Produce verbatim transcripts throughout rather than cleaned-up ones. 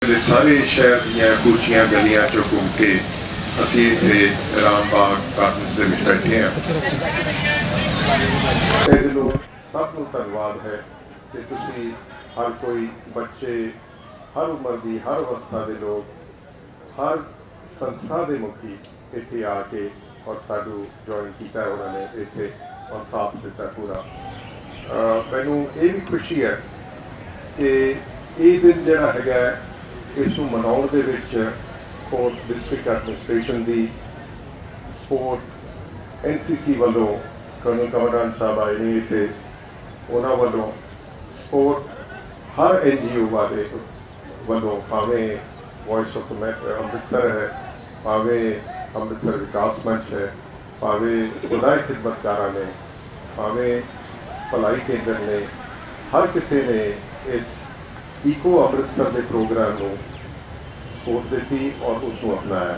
ਵੇਲੇ ਸਾਰੇ शहर ਦੀਆਂ ਕੁਰਸੀਆਂ ਗਲੀਆਂ ਚੋਂ ਘੁੰਮ ਕੇ ਅਸੀਂ ਇੱਥੇ ਰਾਮਬਾਗ ਗਾਰਡਨਸ ਦੇ ਵਿੱਚ ਬੈਠੇ ਹਾਂ। ਇਹਦੇ ਲੋਕ ਸਭ ਨੂੰ ਧੰਨਵਾਦ ਹੈ ਕਿ ਤੁਸੀਂ हर कोई बच्चे हर उम्र की हर अवस्था के लोग हर संस्था के मुखी इत्थे आके और साडू ज्वाइन किया उन्होंने इत्थे और साथ दिता पूरा। मैनू ये भी खुशी है कि ये दिन जिहड़ा हैगा इस मनाउण दे विच स्पोर्ट डिस्ट्रिक्ट एडमिनिस्ट्रेशन की स्पोर्ट एन सी सी वालों कर्नल कमांडेंट साहब आए ने इत्थे उन्हां वालों स्पोर्ट हर एन जी ओ वाले वालों भावें वॉइस ऑफ अमृतसर है, भावें अमृतसर विकास मंच है, भावें खुदाई खिदमतकारा ने, भावें भलाई केंद्र ने, हर किसी ने इस ईको अमृतसर के प्रोग्राम को सपोर्ट दी और उसको अपनाया।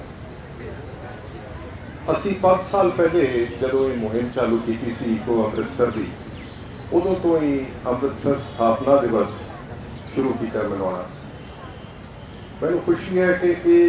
असी पाँच साल पहले जदों ये मुहिम चालू की सी ईको अमृतसर की, उदों तो ही अमृतसर स्थापना दिवस शुरू किया मनाना। मैनू खुशी है कि ये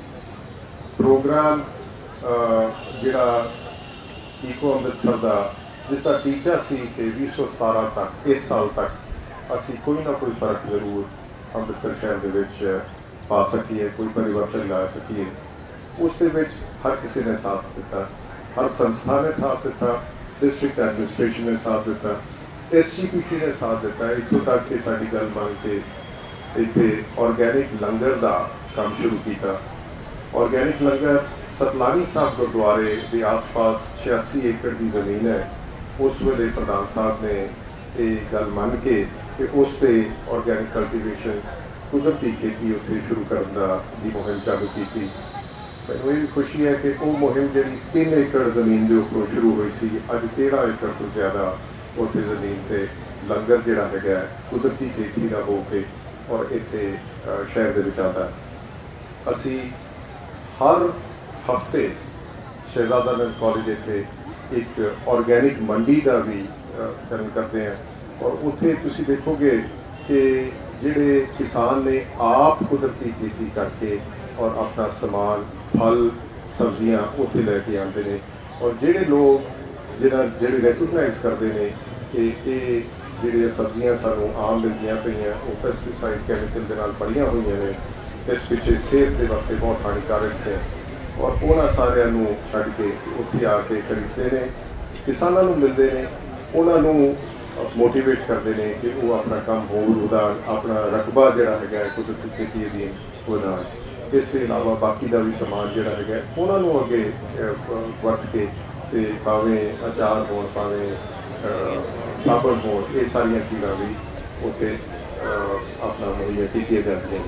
प्रोग्राम जिहड़ा ईको अमृतसर का जिसका टीचा सी कि बीस सौ सतारह तक इस साल तक असी कोई ना कोई फर्क जरूर अमृतसर शहर के विच पा सकीए, कोई परिवर्तन ला सकीए, उस दे विच हर किसी ने साथ दिता, हर संस्था ने साथ दिता, डिस्ट्रिक्ट एडमिनिस्ट्रेशन ने साथ दिता, एस जी पी सी ने साथ दिता। इतों तक कि साडी गल मान के इत्थे ऑर्गैनिक लंगर का काम शुरू किया। ऑर्गैनिक लंगर सतलानी साहब गुरुद्वारे के आस पास छियासी एकड़ की जमीन है। उस वेले प्रधान साहब ने ये गल मान के कि उससे ऑर्गैनिक कल्टीवेशन कुदरती खेती उत्थे शुरू करने की मुहिम चालू की। मैनूं ये खुशी है कि वो मुहिम जी तीन एकड़ जमीन के उपरों शुरू हुई सी, अज तेरह एकड़ तो ज़्यादा उत्थे जमीन से लंगर जिहड़ा हैगा कुदरती खेती का हो के और इत्थे शहर दे विच आंदा। असी हर हफ्ते शहजादा नंद कॉलेज इत्थे एक ऑर्गैनिक मंडी का भी चलन करते हैं और उत्थे तुसीं देखोगे कि जिहड़े किसान ने आप कुदरती खेती करके और अपना समान फल सब्जियां उत्थे लैके आते हैं और जिहड़े लोग जिहड़ा जिहड़े रैकोगनाइज करते हैं कि ये जिहड़ियां सब्जियां सानूं आम मिलदियां पईयां वो पेस्टिसाइड कैमिकल दे नाल भरियां होईयां ने, इस पिछे सेहत के वास्ते बहुत हानिकारक है और उन्हां सारियां नूं छड्ड के उत्थे आके खरीदते हैं, किसानां नूं मिलदे ने, उन्हां नूं मोटिवेट करते हैं कि वो अपना काम होर वधाण, अपना रकबा जिहड़ा हैगा कुदरती खेती अधीन वधाण। इसके अलावा बाकी का भी समान जिहड़ा हैगा उन्हां नूं अगे वरत के ते भावें अचार होण भावें साबण होण, ये सारिया चीज़ां भी उत्थे अपना मुहैया कीतियां जांदियां।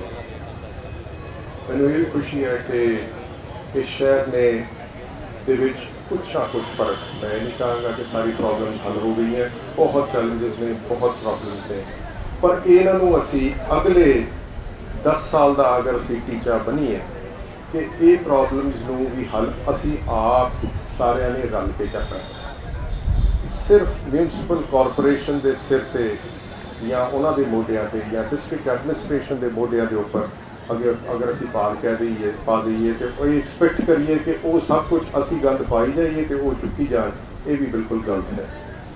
मैनूं ये भी खुशी है कि इस शहर ने दे विच कुछ ना कुछ फर्क, मैं नहीं कहूँगा कि सारी प्रॉब्लम हल हो गई हैं, बहुत चैलेंजेस ने, बहुत प्रॉब्लम्स ने, पर इन्हां नूं असी अगले दस साल का अगर असी टीचा बनीए कि ये प्रॉब्लम्स नूं भी हल असी आप सारिਆਂ ने रल के करना है। सिर्फ म्यूनसिपल कॉरपोरेशन के सिर ते या उन्होंने मोडिया ते या डिस्ट्रिक्ट एडमिनिस्ट्रेशन के मोडिया के उपर अगर अगर असी पाल कह दईए पा दईए तो ये एक्सपैक्ट करिए कि वो सब कुछ असी गंद पाई जाइए तो वो चुकी जान, ये भी बिल्कुल गलत है।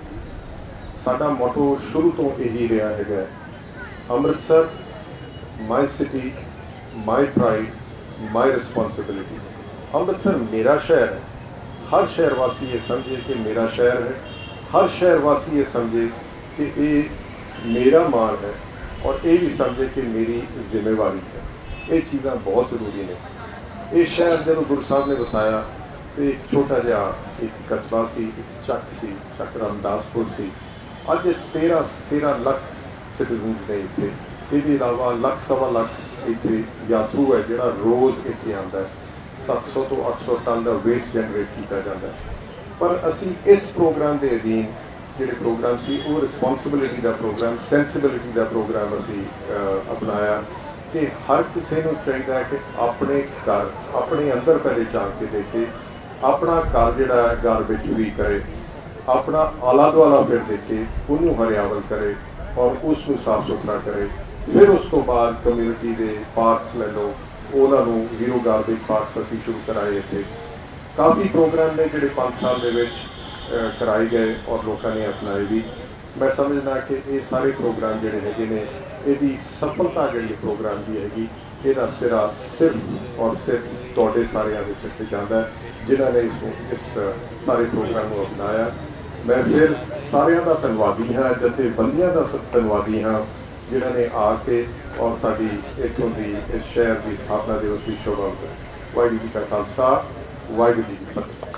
साडा मोटो शुरू तो यही रहा है, Amritsar my city my pride my responsibility. Amritsar मेरा शहर है, हर शहर वासी ये समझे कि मेरा शहर है, हर शहर वासी ये समझे कि ये मेरा मान है और ये भी समझे कि मेरी जिम्मेवारी है। ये चीज़ां बहुत जरूरी ने। ये शहर जब गुरु साहब ने वसाया तो एक छोटा जिहा एक कस्बा सी, एक चक सी, चक रामदासपुर सी। अज तेरह तेरह लख सिटीजनस ने इत्थे, इसके अलावा लख सवा लख इत्थे यात्रू है जिहड़ा रोज़ इत्थे आंदा है। सत्त सौ तो अठ सौ टन का वेस्ट जनरेट किया जाता है। पर असी इस प्रोग्राम के अधीन जिहड़े प्रोग्राम सी वो रिस्पॉन्सिबिलिटी का प्रोग्राम, सेंसिबिलिटी का प्रोग्राम असी अपनाया कि हर किसी को चाहिए है कि अपने घर अपने अंदर पहले झांक के देखे, अपना घर जिहड़ा गारबेज फ्री करे, अपना आला दुआला फिर देखे, उन्होंने हरियावल करे और उसको साफ सुथरा करे। फिर उस तो बाद कम्यूनिटी के पार्क्स लै लो, उन्होंने जीरो गार्बेज पार्क्स असी शुरू कराए। इतने काफ़ी प्रोग्राम ने जोड़े पाँच साल के कराए गए और लोगों ने अपनाए भी। मैं समझना कि ये सारे प्रोग्राम जोड़े है ने यदी सफलता जी प्रोग्राम की हैगी, यदा सिरा सिर्फ और सिर्फ तुहाडे सारिਆਂ ਦੇ सिर पर जाता है जिन्हों ने इसको इस सारे प्रोग्राम को अपनाया। मैं फिर सारिਆਂ ਦਾ ਧੰਨਵਾਦੀ हाँ, जथेबंदियां ਦਾ ਧੰਨਵਾਦੀ हाँ जिन्होंने आके और साड़ी इतों की इस शहर की स्थापना दिवस की शोभा। वाहिगुरू जी का खालसा, वाहिगुरू जी की फतेह।